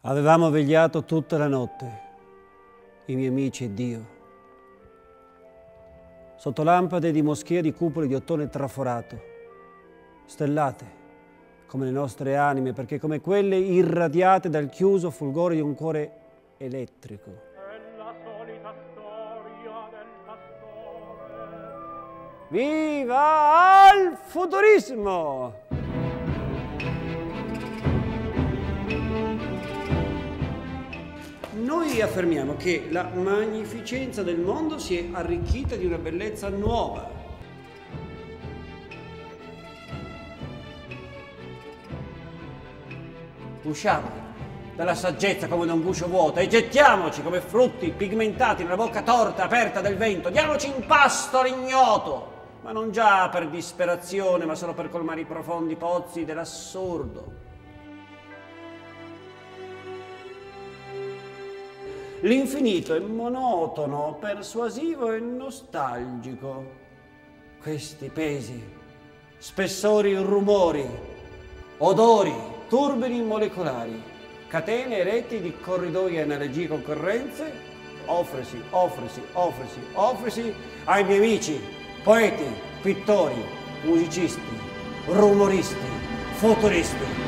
Avevamo vegliato tutta la notte, i miei amici ed io, sotto lampade di moschea di cupole di ottone traforato, stellate come le nostre anime, perché come quelle irradiate dal chiuso fulgore di un cuore elettrico. È la solita storia del pastore. Viva al futurismo! Noi affermiamo che la magnificenza del mondo si è arricchita di una bellezza nuova. Usciamo dalla saggezza come da un guscio vuoto e gettiamoci come frutti pigmentati nella bocca torta aperta del vento. Diamoci in pasto all'ignoto, ma non già per disperazione, ma solo per colmare i profondi pozzi dell'assurdo. L'infinito è monotono, persuasivo e nostalgico. Questi pesi, spessori rumori, odori, turbini molecolari, catene e reti di corridoi e analogie concorrenze, offrisi ai miei amici, poeti, pittori, musicisti, rumoristi, futuristi.